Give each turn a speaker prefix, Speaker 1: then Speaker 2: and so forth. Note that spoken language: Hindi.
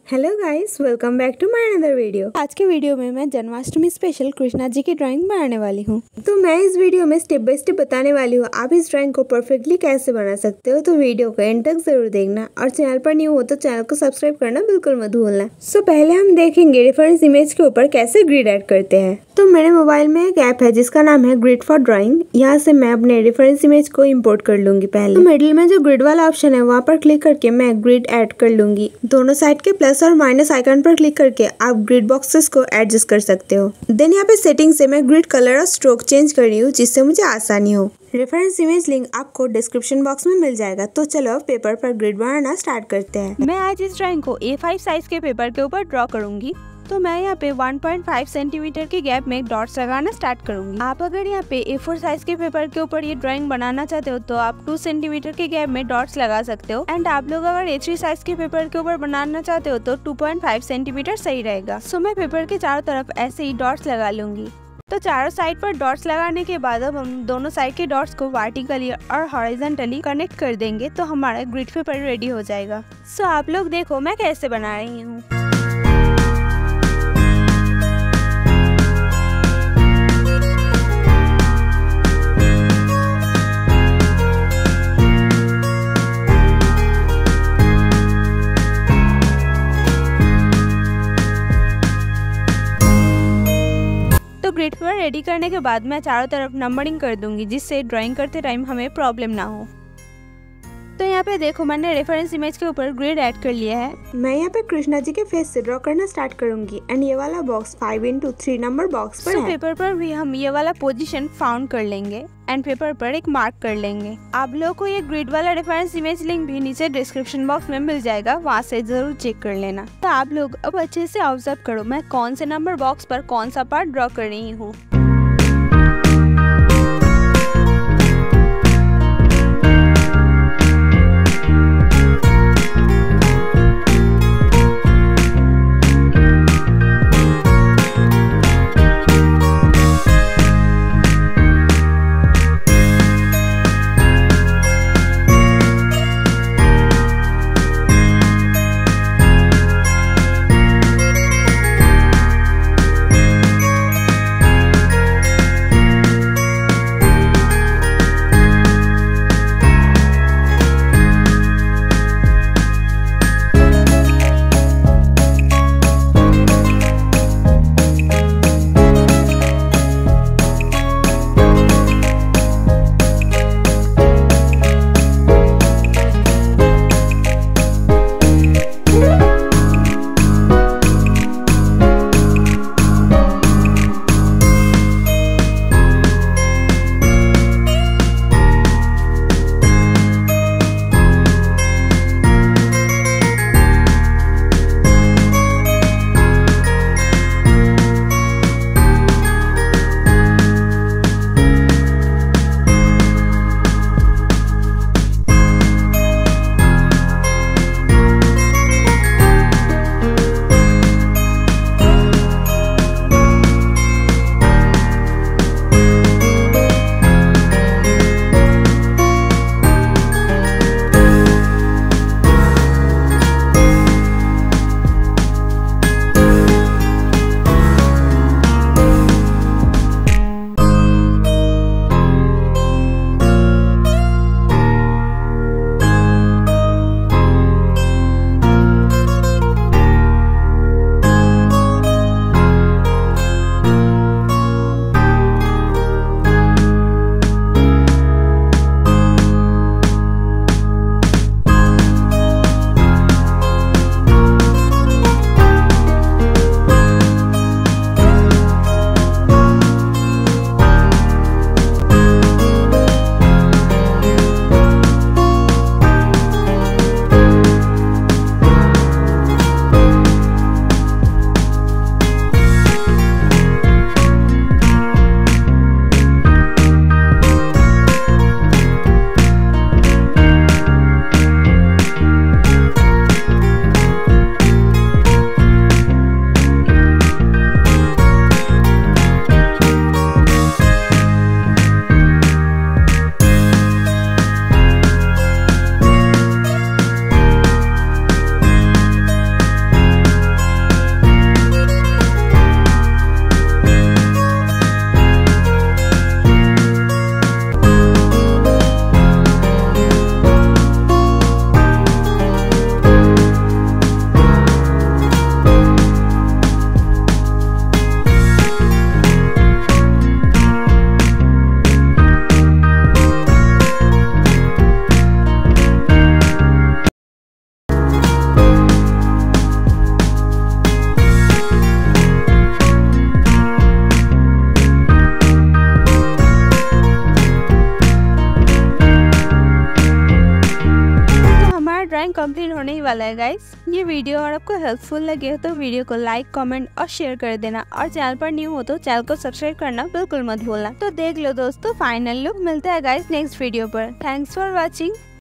Speaker 1: Hello guys, welcome back to my another video. आज के वीडियो में मैं जन्माष्टमी स्पेशल कृष्णा जी की ड्राइंग बनाने वाली हूँ। तो मैं इस वीडियो में स्टेप बाय स्टेप बताने वाली हूँ आप इस ड्राइंग को परफेक्टली कैसे बना सकते हो। तो वीडियो को एंड तक जरूर देखना और चैनल पर न्यू हो तो चैनल को सब्सक्राइब करना बिल्कुल मत भूलना। सो पहले हम देखेंगे रेफरेंस इमेज के ऊपर कैसे ग्रिड ऐड करते हैं। तो मेरे मोबाइल में एक ऐप है जिसका नाम है ग्रिड फॉर ड्राइंग। यहाँ से मैं अपने रेफरेंस इमेज को इम्पोर्ट कर लूंगी। पहले तो मिडिल में जो ग्रिड वाला ऑप्शन है वहाँ पर क्लिक करके मैं ग्रिड ऐड कर लूंगी। दोनों साइड के प्लस और माइनस आइकन पर क्लिक करके आप ग्रिड बॉक्सेस को एडजस्ट कर सकते हो। देन यहाँ पे सेटिंग से मैं ग्रिड कलर और स्ट्रोक चेंज कर रही हूँ जिससे मुझे आसानी हो। रेफरेंस इमेज लिंक आपको डिस्क्रिप्शन बॉक्स में मिल जाएगा। तो चलो अब पेपर पर ग्रिड बनाना स्टार्ट करते हैं।
Speaker 2: मैं आज इस ड्राइंग को A5 साइज के पेपर के ऊपर ड्रॉ करूंगी। तो मैं यहाँ पे 1.5 सेंटीमीटर के गैप में डॉट्स लगाना स्टार्ट करूंगी। आप अगर यहाँ पे A4 साइज के पेपर के ऊपर ये ड्राइंग बनाना चाहते हो तो आप 2 सेंटीमीटर के गैप में डॉट्स लगा सकते हो। एंड आप लोग अगर A3 साइज के पेपर के ऊपर बनाना चाहते हो तो 2.5 सेंटीमीटर सही रहेगा। सो मैं पेपर के चारों तरफ ऐसे ही डॉट्स लगा लूंगी। तो चारों साइड पर डॉट्स लगाने के बाद अब हम दोनों साइड के डॉट्स को वर्टिकली और हॉरिजॉन्टली कनेक्ट कर देंगे तो हमारा ग्रिड पेपर रेडी हो जाएगा। सो आप लोग देखो मैं कैसे बना रही हूँ। ग्रिड पेपर रेडी करने के बाद मैं चारों तरफ नंबरिंग कर दूंगी जिससे ड्राइंग करते टाइम हमें प्रॉब्लम ना हो। तो यहाँ पे देखो मैंने रेफरेंस इमेज के ऊपर ग्रिड ऐड कर लिया है।
Speaker 1: मैं यहाँ पे कृष्णा जी के फेस से ड्रॉ करना स्टार्ट करूंगी एंड ये वाला बॉक्स 5x3 नंबर बॉक्स पर है।
Speaker 2: पेपर पर भी हम ये वाला पोजीशन फाउंड कर लेंगे एंड पेपर पर एक मार्क कर लेंगे। आप लोगों को ये ग्रिड वाला रेफरेंस इमेज लिंक भी नीचे डिस्क्रिप्शन बॉक्स में मिल जाएगा, वहाँ से जरूर चेक कर लेना। तो आप लोग अब अच्छे से ऑब्जर्व करो मैं कौन से नंबर बॉक्स पर कौन सा पार्ट ड्रॉ कर रही हूँ। ड्राइंग कंप्लीट होने ही वाला है गाइस। ये वीडियो अगर आपको हेल्पफुल लगे हो तो वीडियो को लाइक, कमेंट और शेयर कर देना, और चैनल पर न्यू हो तो चैनल को सब्सक्राइब करना बिल्कुल मत भूलना। तो देख लो दोस्तों फाइनल लुक। मिलता है गाइस नेक्स्ट वीडियो पर। Thanks for watching.